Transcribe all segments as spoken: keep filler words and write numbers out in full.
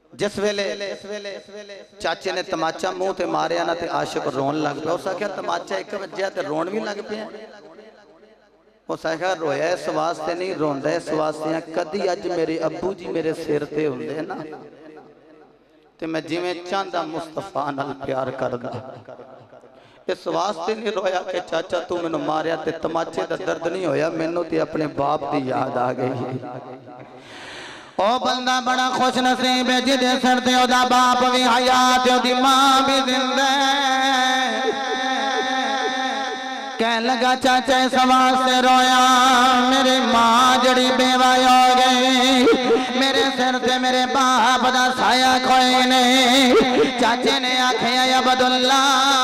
जिस वेले चाचे ने तमाचा मुंह ते मारिया ना ते आशिक रोन लग पिया। उस आख्या तमाचा एक वजह ते रोन भी लग पिया। उस आख्या रोया इस वास्ते नहीं, रोंदा इस वास्ते कदी अज मेरे अब्बू जी मेरे सिर ते हुंदे ना ते मैं जिवें चाहता मुस्तफा नाल प्यार करदा। इस वास्ते नहीं रोया कि चाचा तू मैनू मारिया ते तमाचे दा दर्द नहीं होया, मैनू ते अपने बाप दी याद आ गई। ओ बंदा बड़ा खुश नसीब है जिदे सिर ते ओदा बाप भी हयात ओदी मां भी जिंदा। कह लगा चाचा इस वास्ते रोया मेरी मां जड़ी बेवा हो गई, मेरे सिर ते मेरे बाप दा साया कोई नहीं। चाचे ने आखिया अब्दुल्ला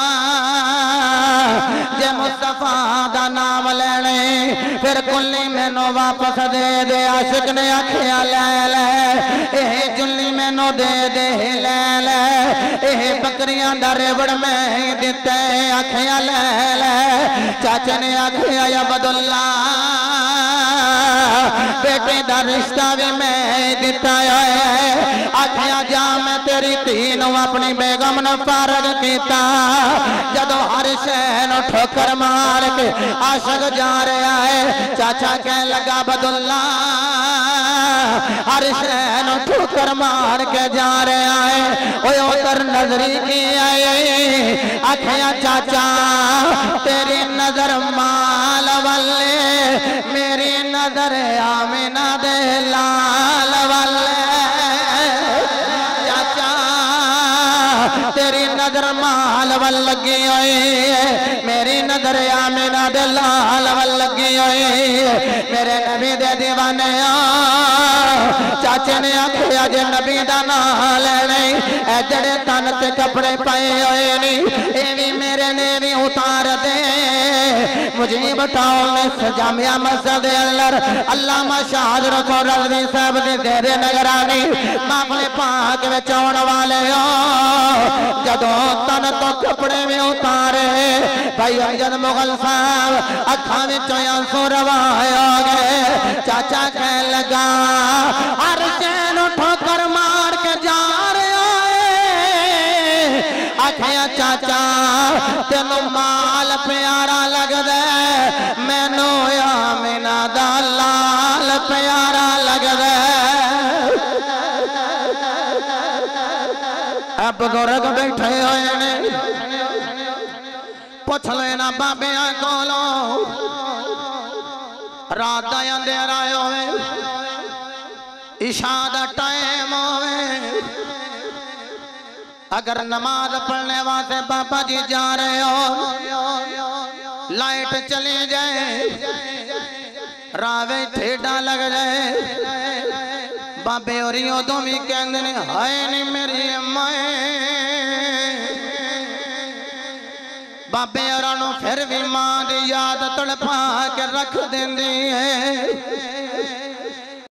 जे मुस्तफा दा नाम लेने फिर कुल्ली मैनू वापस दे दे। आशिक ने आखिया ले ले एह जुल्ली मैनू दे दे ले ले, एह बकरियां दा रेवड़ मैं दिते। आखिया ले ले। चाचे ने आखिया अब्दुल्ला बेटे दा रिश्ता भी मैं दिता है। आखिया जा मैं तेरी धी नू अपनी बेगम ने फारग किया। जदों हर शह नू ठोकर मार के आशिक जा रहा है, चाचा कह लगा अब्दुल्ला हर शह नू ठोकर मार के जा रहा है, ओए उधर नजरी की आए। आखिया चाचा तेरी नजर माल वाले, मेरी नजर आमिना दे लाल वाले। चाचा तेरी नजर माल वाल लगी हुई है, मेरी नजर आमिना दे लाल वाल लगी हुई है। मेरे नबी दे दीवाने चाचे ने आखिया जे नबी दा नाम लेने ए जड़े तन ते कपड़े पाए हुए नहीं ये भी मेरे ने भी उतार दे। मुझे बताओ मैं जामिया मस्जिद अंदर अल्लामा शाह रखो रज़वी साहब दे तेरे नगरानी मामले पाक विच आउण वाले हो। जदों तन तो कपड़े में उतारे भाई अंजद मुगल साहब अखां विचों आंसू रवा हो गए। चाचा कह लगा हर चैन ठोकर मार के जा रहा है। आखिया चाचा तेनू माल प्यारा लगदा, मैनू आमिना दा लाल प्यारा लगदा। अब बुजुर्ग बैठे हुए ने पुछ लेना बाबिया कोलों रात का अंधेरा होवे इशा दा टाइम होवे, अगर नमाज पढ़ने वास्ते बाबा जी जा रहे हो लाइट चली जाए रावे ठेडा लग जाए बाबे और उदों भी कहते ने हाय नी मेरी माए। बाबे और फिर भी मां की याद तड़पा के रख देंदी है।